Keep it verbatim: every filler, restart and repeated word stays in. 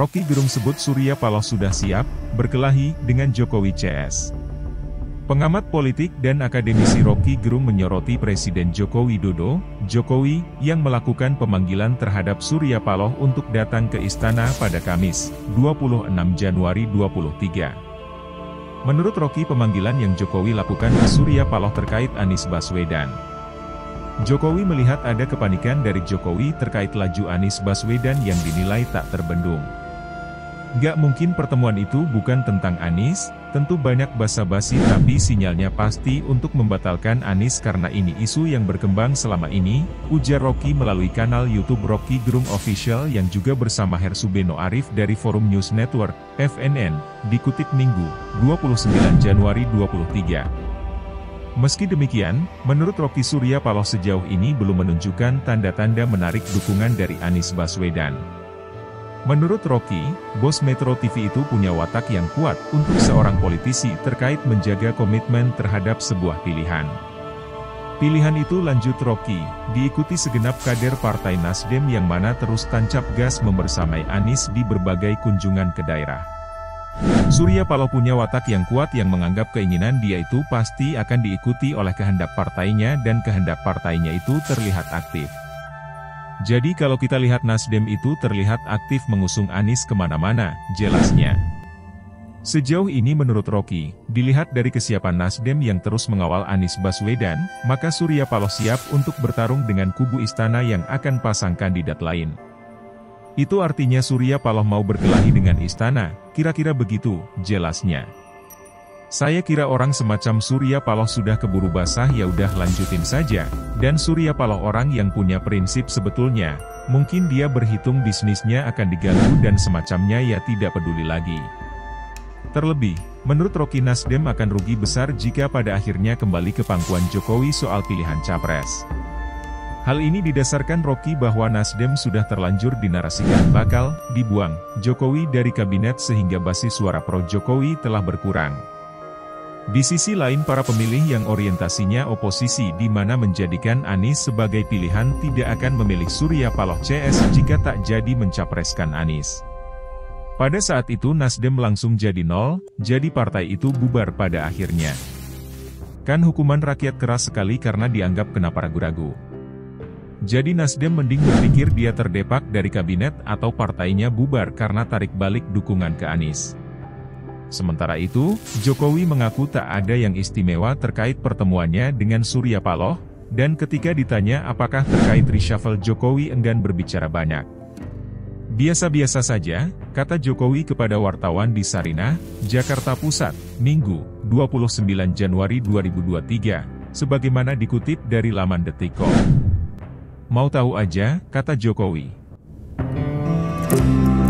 Rocky Gerung sebut Surya Paloh sudah siap berkelahi dengan Jokowi C S. Pengamat politik dan akademisi Rocky Gerung menyoroti Presiden Joko Widodo, Jokowi, yang melakukan pemanggilan terhadap Surya Paloh untuk datang ke istana pada Kamis, dua puluh enam Januari dua ribu dua puluh tiga. Menurut Rocky, pemanggilan yang Jokowi lakukan ke Surya Paloh terkait Anies Baswedan. Jokowi melihat ada kepanikan dari Jokowi terkait laju Anies Baswedan yang dinilai tak terbendung. Gak mungkin pertemuan itu bukan tentang Anies, tentu banyak basa-basi tapi sinyalnya pasti untuk membatalkan Anies karena ini isu yang berkembang selama ini, ujar Rocky melalui kanal YouTube Rocky Gerung Official yang juga bersama Hersubeno Arif dari Forum News Network, F N N, dikutip Minggu, dua puluh sembilan Januari dua ribu dua puluh tiga. Meski demikian, menurut Rocky, Surya Paloh sejauh ini belum menunjukkan tanda-tanda menarik dukungan dari Anies Baswedan. Menurut Rocky, bos Metro T V itu punya watak yang kuat untuk seorang politisi terkait menjaga komitmen terhadap sebuah pilihan. Pilihan itu, lanjut Rocky, diikuti segenap kader Partai Nasdem yang mana terus tancap gas membersamai Anies di berbagai kunjungan ke daerah. Surya Paloh punya watak yang kuat yang menganggap keinginan dia itu pasti akan diikuti oleh kehendak partainya dan kehendak partainya itu terlihat aktif. Jadi kalau kita lihat Nasdem itu terlihat aktif mengusung Anies kemana-mana, jelasnya. Sejauh ini menurut Rocky, dilihat dari kesiapan Nasdem yang terus mengawal Anies Baswedan, maka Surya Paloh siap untuk bertarung dengan kubu istana yang akan pasang kandidat lain. Itu artinya Surya Paloh mau berkelahi dengan istana, kira-kira begitu, jelasnya. Saya kira orang semacam Surya Paloh sudah keburu basah, ya udah lanjutin saja. Dan Surya Paloh orang yang punya prinsip sebetulnya, mungkin dia berhitung bisnisnya akan diganggu dan semacamnya, ya tidak peduli lagi. Terlebih, menurut Rocky, Nasdem akan rugi besar jika pada akhirnya kembali ke pangkuan Jokowi soal pilihan capres. Hal ini didasarkan Rocky bahwa Nasdem sudah terlanjur dinarasikan bakal dibuang Jokowi dari kabinet sehingga basis suara pro-Jokowi telah berkurang. Di sisi lain, para pemilih yang orientasinya oposisi di mana menjadikan Anies sebagai pilihan tidak akan memilih Surya Paloh C S jika tak jadi mencapreskan Anies. Pada saat itu Nasdem langsung jadi nol, jadi partai itu bubar pada akhirnya. Kan hukuman rakyat keras sekali karena dianggap kenapa ragu-ragu. Jadi Nasdem mending berpikir dia terdepak dari kabinet atau partainya bubar karena tarik balik dukungan ke Anies. Sementara itu, Jokowi mengaku tak ada yang istimewa terkait pertemuannya dengan Surya Paloh, dan ketika ditanya apakah terkait reshuffle, Jokowi enggan berbicara banyak. Biasa-biasa saja, kata Jokowi kepada wartawan di Sarinah, Jakarta Pusat, Minggu, dua puluh sembilan Januari dua ribu dua puluh tiga, sebagaimana dikutip dari laman detik titik com. Mau tahu aja, kata Jokowi.